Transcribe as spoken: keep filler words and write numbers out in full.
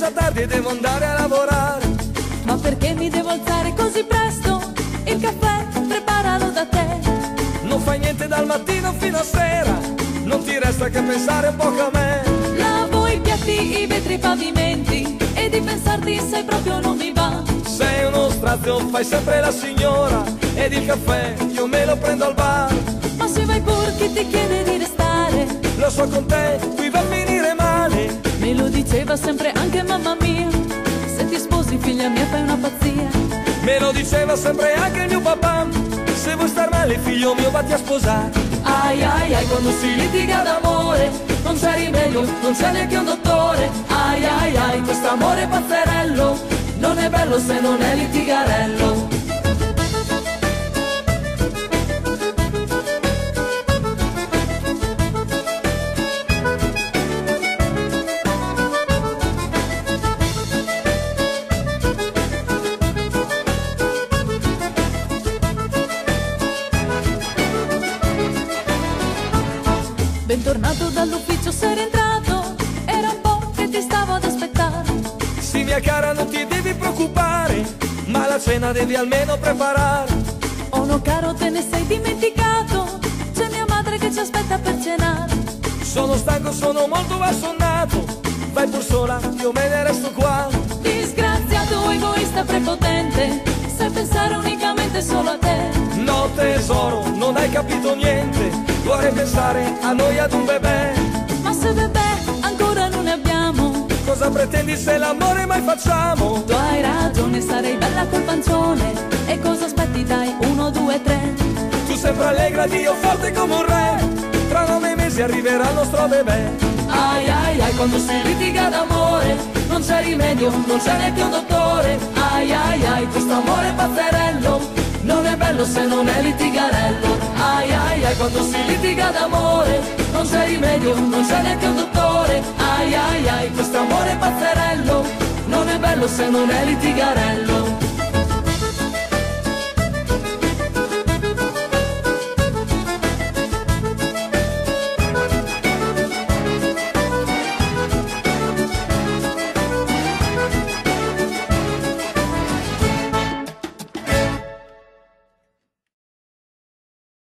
già tardi e devo andare a lavorare. Ma perché mi devo alzare così presto? Il caffè preparalo da te. Non fai niente dal mattino fino a sera, non ti resta che pensare un po' a me. Lavo i piatti, i vetri, i pavimenti, e di pensarti sai proprio non mi va. Sei uno strazio, fai sempre la signora, ed il caffè io me lo prendo al bar. Ma se vai pur chi ti chiede di restare, Lo so con te, qui va a finire male. me lo diceva sempre anche mamma mia. Se ti sposi figlia mia fai una pazzia. Me lo diceva sempre anche il mio papà. Se vuoi star male figlio mio vatti a sposare. Ai ai ai quando si litiga d'amore, non c'è rimedio, non c'è neanche un dottore. Ai ai ai quest'amore pazzerello, non è bello se non è litigarello. Bentornato dall'ufficio, sei rientrato, era un po' che ti stavo ad aspettare. Sì mia cara non ti devi preoccupare, ma la cena devi almeno preparare. Oh no caro te ne sei dimenticato, c'è mia madre che ci aspetta per cenare. Sono stanco, sono molto assonnato, vai pur sola, io me ne resto qua. Disgraziato, egoista, prepotente, sai pensare unicamente solo a te. No tesoro, non hai capito niente, vorrei pensare a noi ad un bebè. Ma se bebè ancora non ne abbiamo, Cosa pretendi se l'amore mai facciamo? tu hai ragione, sarei bella col pancione. E cosa aspetti dai, uno, due, tre. Tu sempre allegra ed io forte come un re, tra nove mesi arriverà il nostro bebè. Ai ai ai quando si litiga d'amore, non c'è rimedio, non c'è neanche un dottore. Ai ai ai questo amore pazzerello, non è bello se non è litigarello. Ai ai ai quando si litiga d'amore, non c'è rimedio, non c'è neanche un dottore. Ai ai ai questo amore pazzerello, non è bello se non è litigarello.